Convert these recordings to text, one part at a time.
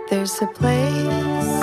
There's a place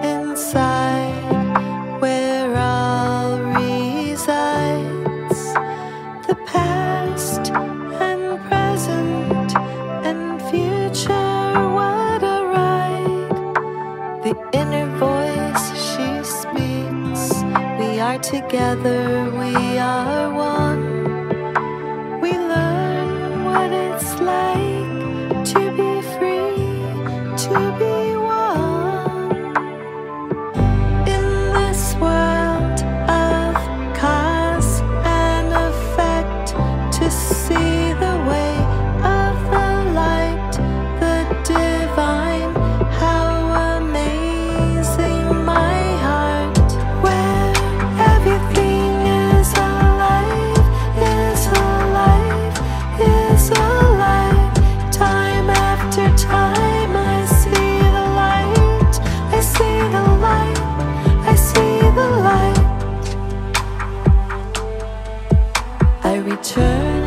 inside where all resides, the past and present and future. What a ride! The inner voice, she speaks. We are together, we are one. We learn what it's like to be free, to be one. In this world of cause and effect, to see the way of the light, the divine, how amazing my heart. Where everything is alive, is alive, is alive. Time after time I see the light, I see the light, I see the light. I return